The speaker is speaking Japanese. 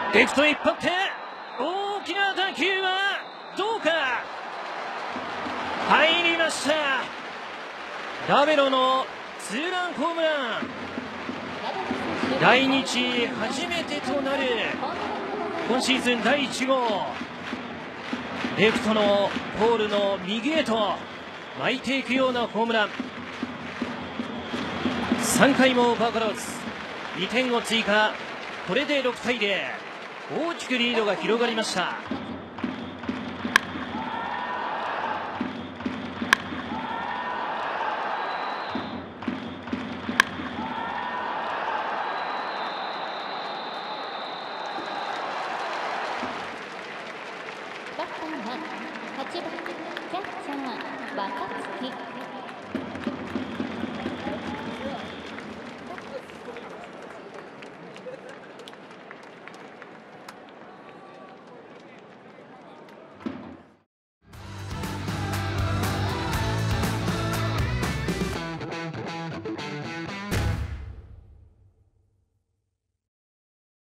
レフトへ引っ張って大きな打球はどうか、入りました。ラベロのツーランホームラン、来日初めてとなる今シーズン第1号、レフトのポールの右へと巻いていくようなホームラン。3回もバファローズ2点を追加、これで6対0、大きくリードが広がりました。